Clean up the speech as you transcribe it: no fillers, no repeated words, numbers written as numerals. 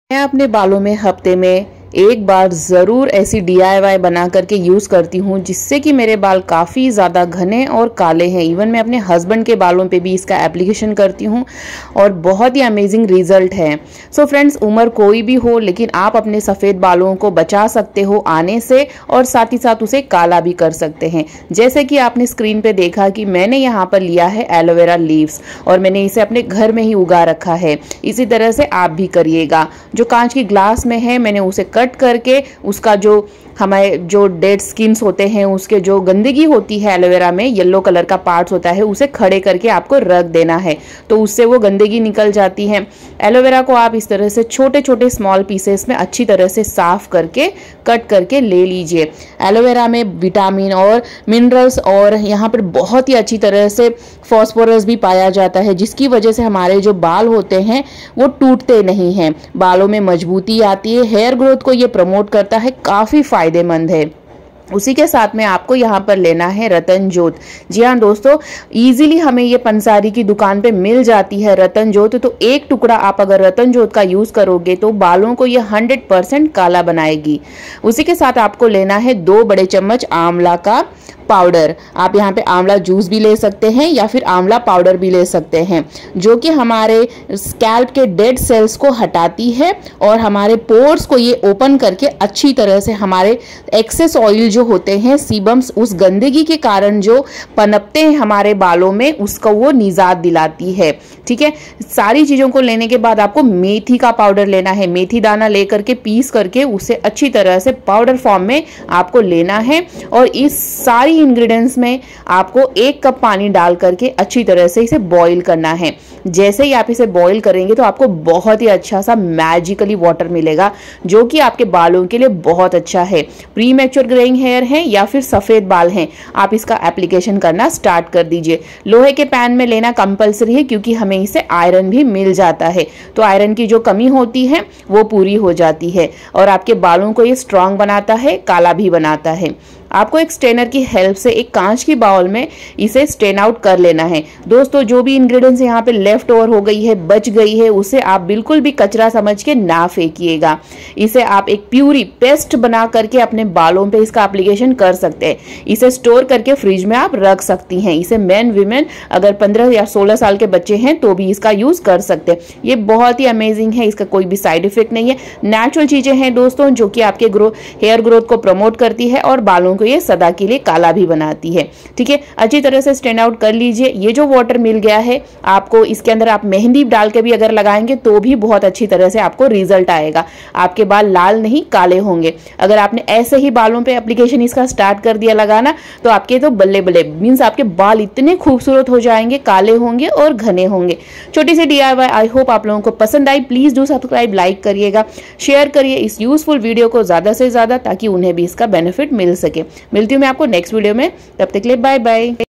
मैं अपने बालों में हफ्ते में एक बार ज़रूर ऐसी DIY बना करके यूज़ करती हूँ जिससे कि मेरे बाल काफ़ी ज़्यादा घने और काले हैं। इवन मैं अपने हस्बैंड के बालों पे भी इसका एप्लीकेशन करती हूँ और बहुत ही अमेजिंग रिजल्ट है। सो फ्रेंड्स, उम्र कोई भी हो लेकिन आप अपने सफ़ेद बालों को बचा सकते हो आने से और साथ ही साथ उसे काला भी कर सकते हैं। जैसे कि आपने स्क्रीन पे देखा कि मैंने यहाँ पर लिया है एलोवेरा लीव्स और मैंने इसे अपने घर में ही उगा रखा है। इसी तरह से आप भी करिएगा। जो कांच की ग्लास में है मैंने उसे कट करके उसका जो हमारे जो डेड स्किन्स होते हैं उसके जो गंदगी होती है एलोवेरा में येलो कलर का पार्ट्स होता है उसे खड़े करके आपको रख देना है, तो उससे वो गंदगी निकल जाती है। एलोवेरा को आप इस तरह से छोटे छोटे स्मॉल पीसेस में अच्छी तरह से साफ करके कट करके ले लीजिए। एलोवेरा में विटामिन और मिनरल्स और यहाँ पर बहुत ही अच्छी तरह से फॉस्फोरस भी पाया जाता है जिसकी वजह से हमारे जो बाल होते हैं वो टूटते नहीं हैं, बालों में मजबूती आती है, हेयर ग्रोथ को ये प्रमोट करता है, काफ़ी फायदेमंद है। उसी के साथ में आपको यहाँ पर लेना है रतन जोत। जी हाँ दोस्तों, इजीली हमें ये पंसारी की दुकान पे मिल जाती है रतन जोत। तो एक टुकड़ा आप अगर रतन जोत का यूज़ करोगे तो बालों को ये 100% काला बनाएगी। उसी के साथ आपको लेना है 2 बड़े चम्मच आंवला का पाउडर। आप यहाँ पे आंवला जूस भी ले सकते हैं या फिर आंवला पाउडर भी ले सकते हैं, जो कि हमारे स्कैल्प के डेड सेल्स को हटाती है और हमारे पोर्स को ये ओपन करके अच्छी तरह से हमारे एक्सेस ऑयल जो होते हैं सीबम्स, उस गंदगी के कारण जो पनपते हैं हमारे बालों में, उसको वो निजात दिलाती है। ठीक है, सारी चीज़ों को लेने के बाद आपको मेथी का पाउडर लेना है। मेथी दाना लेकर के पीस करके उसे अच्छी तरह से पाउडर फॉर्म में आपको लेना है और इस सारी इंग्रेडिएंट्स में आपको 1 कप पानी डाल करके अच्छी तरह से इसे बॉईल करना है। जैसे ही आप इसे बॉईल करेंगे तो आपको बहुत ही अच्छा सा मैजिकली वाटर मिलेगा जो कि आपके बालों के लिए बहुत अच्छा है। प्री मैच्योर ग्रेइंग हेयर है या फिर सफ़ेद बाल हैं, आप इसका एप्लीकेशन करना स्टार्ट कर दीजिए। लोहे के पैन में लेना कंपलसरी है क्योंकि हमें इसे आयरन भी मिल जाता है, तो आयरन की जो कमी होती है वो पूरी हो जाती है और आपके बालों को ये स्ट्रांग बनाता है, काला भी बनाता है। आपको एक स्टेनर की हेल्प से एक कांच की बाउल में इसे स्टेन आउट कर लेना है। दोस्तों, जो भी इंग्रेडिएंट्स यहाँ पे लेफ्ट ओवर हो गई है, बच गई है, उसे आप बिल्कुल भी कचरा समझ के ना फेंकिएगा। इसे आप एक प्यूरी पेस्ट बना करके अपने बालों पे इसका एप्लीकेशन कर सकते हैं। इसे स्टोर करके फ्रिज में आप रख सकती हैं। इसे मेन वीमेन अगर 15 या 16 साल के बच्चे हैं तो भी इसका यूज कर सकते हैं। ये बहुत ही अमेजिंग है, इसका कोई भी साइड इफेक्ट नहीं है। नेचुरल चीजें हैं दोस्तों जो कि आपके हेयर ग्रोथ को प्रमोट करती है और बालों को ये सदा के लिए काला भी बनाती है। ठीक है, अच्छी तरह से स्टैंड आउट कर लीजिए। ये जो वाटर मिल गया है आपको, इसके अंदर आप मेहंदी डाल के भी अगर लगाएंगे तो भी बहुत अच्छी तरह से आपको रिजल्ट आएगा। आपके बाल लाल नहीं काले होंगे। अगर आपने ऐसे ही बालों पे एप्लीकेशन इसका स्टार्ट कर दिया लगाना तो आपके तो बल्ले बल्ले, मीन्स आपके बाल इतने खूबसूरत हो जाएंगे, काले होंगे और घने होंगे। छोटी सी DIY आई होप आप लोगों को पसंद आई। प्लीज डू सब्सक्राइब, लाइक करिएगा, शेयर करिए इस यूजफुल वीडियो को ज्यादा से ज्यादा ताकि उन्हें भी इसका बेनिफिट मिल सके। मिलती हूँ मैं आपको नेक्स्ट वीडियो में, तब तक के लिए बाय बाय।